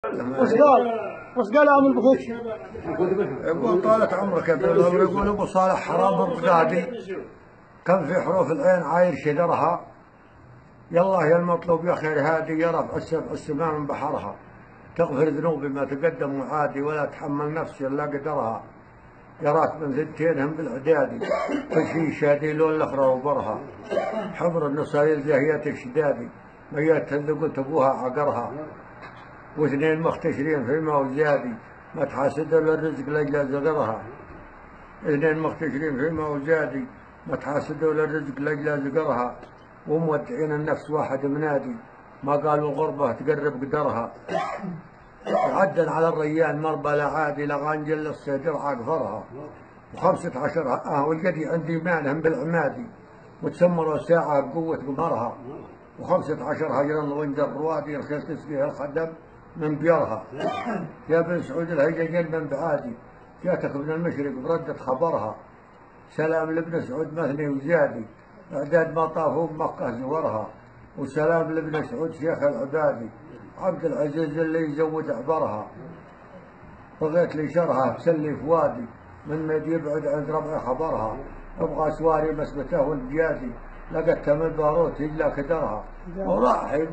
وش قال عم البخيت؟ يقول طالت عمرك يا ابن الأمر. يقول ابو صالح حرام البغدادي كم في حروف العين عاير شجرها، يالله يا المطلوب يا خير هادي يرفع السماء من بحرها، تغفر ذنوبي ما تقدم وعادي ولا تحمل نفسي الا قدرها، يراك من ثنتينهم بالعدادي كل شي شادي لون الاخرى وبرها، حبر النصايل زهيتك شدادي ميت قلت ابوها عقرها، واثنين مختشرين في الماء وزيادي ما تحاسدوا للرزق لاجل زقرها، اثنين مختشرين في الماء وزيادي ما تحاسدوا للرزق لاجل زقرها، ومودعين النفس واحد منادي ما قالوا الغربة تقرب قدرها، عدل على الريان مربى لا عادي لغانجل الصدر عقفرها، و15 والقدي عندي مالهم بالعمادي وتسمروا ساعة بقوة قمرها، و15 هجرا وانجر روادي رخيص تسقيها الخدم من بيرها، يا بن سعود الهجين من بعادي جاتك من المشرق بردة خبرها، سلام لابن سعود مثني وزيادي اعداد ما طافوا بمكة زورها، وسلام لابن سعود شيخ العبادي عبد العزيز اللي يزود عبرها، بغيت لي شرها بسلي فوادي من ما يبعد عند ربع خبرها، ابغى سواري مسبته والجيادي لقيت من باروت الا كدرها، وراحب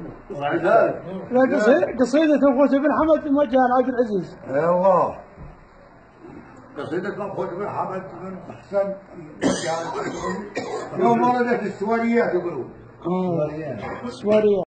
قصيدة أخوة بن حمد موجهة لعبد العزيز. اي والله قصيدة أخوة بن حمد من أحسن يوم وردت السواريات يقولون. السواريات